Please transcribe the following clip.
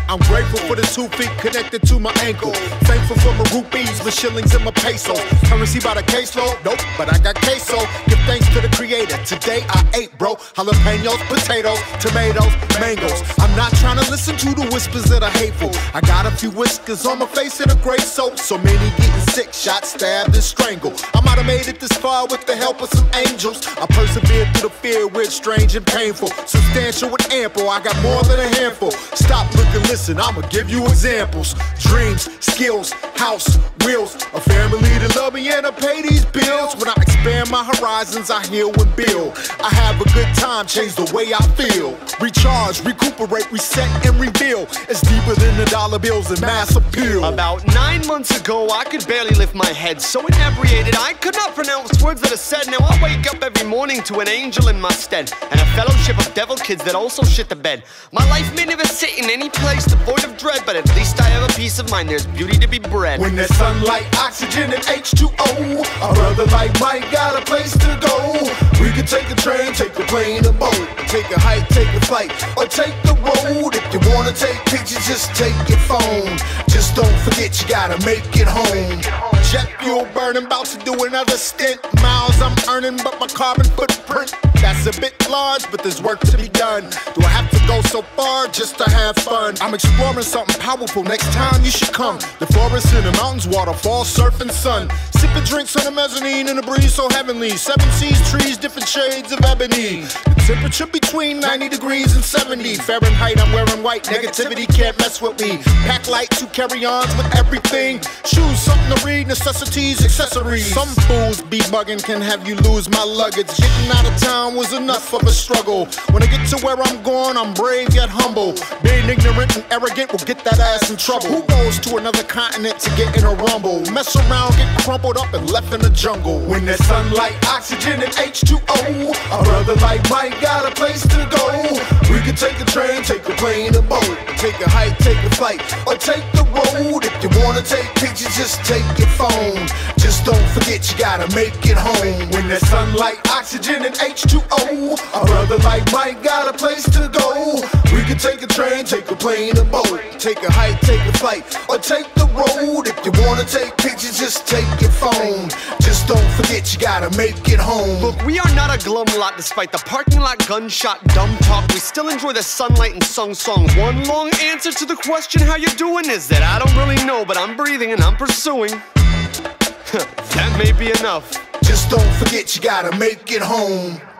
I'm grateful for the 2 feet connected to my ankle. Thankful for my rupees, my shillings and my pesos. Currency by the caseload, nope, but I got queso. Give thanks to the creator. Today I ate, bro. Jalapenos, potatoes, tomatoes, mangoes. I'm not trying to listen to the whispers that are hateful. I got a few whiskers on my face and a gray soap. So many getting sick, shot, stabbed, and strangled. I might have made it this far with the help of some angels. I persevered through the fear where it's strange and painful. Substantial and ample, I got more than a handful. Stop, look, and listen, I'ma give you examples. Dreams, skills, house, wheels. A family to love me and to pay these bills. When I expand my horizons, I heal and build. I have a good time, change the way I feel. Recharge, recuperate, reset, and reveal. It's deeper than the dollar bills and mass appeal. About 9 months ago, I could barely lift my head. So inebriated, I could not pronounce words that are said. Now I wake up every morning to an angel in my stead, and a fellowship of devil kids that also shit the bed. My life may never sit in any place devoid of dread, but at least I have a peace of mind. There's beauty to be bred. When there's sunlight, oxygen, and H2O, a brother like Mike got a place to go. We could take a train, take a plane, a boat, take a hike, take a flight, or take the road. If you wanna take pictures, just take your phone. Just don't forget you gotta make it home. Jet fuel burning, about to do another stint. Miles I'm earning, but my carbon footprint, that's a bit large, but there's work to be done. Do I have to go so far just to have fun? I'm exploring something powerful, next time you should come. The forest and the mountains, waterfalls, surf and sun. Sipping drinks on the mezzanine and the breeze so heavenly. 7 seas, trees, different shades of ebony. The temperature between 90 degrees and 70 Fahrenheit. I'm wearing white, negativity can't mess with me. Pack light to carry-ons with everything. Shoes, something to read, necessities, accessories. Some fools be bugging, can have you lose my luggage. Getting out of town was enough of a struggle. When I get to where I'm going, I'm brave yet humble. Being ignorant and arrogant will get that ass in trouble. Who goes to another continent to get in a rumble? Mess around, get crumpled up and left in the jungle. When there's sunlight, oxygen, and H2O, a brother like Mike got a place to go. We could take a train, take a plane, a boat, take a hike, take a flight, or take the road. If you wanna take pictures, just take your phone. Just don't forget you gotta make it home. When there's sunlight, oxygen, and H2O, a brother like Mike got a place to go. We could take a train, take a plane, a boat, take a hike, take a flight, or take the road. If you wanna take pictures, just take your phone. Just don't forget you gotta make it home. Look, we are not a glum lot despite the parking lot gunshot dumb talk. We still enjoy the sunlight and sung songs. One long answer to the question how you doing is that I don't really know, but I'm breathing and I'm pursuing. That may be enough. Just don't forget you gotta make it home.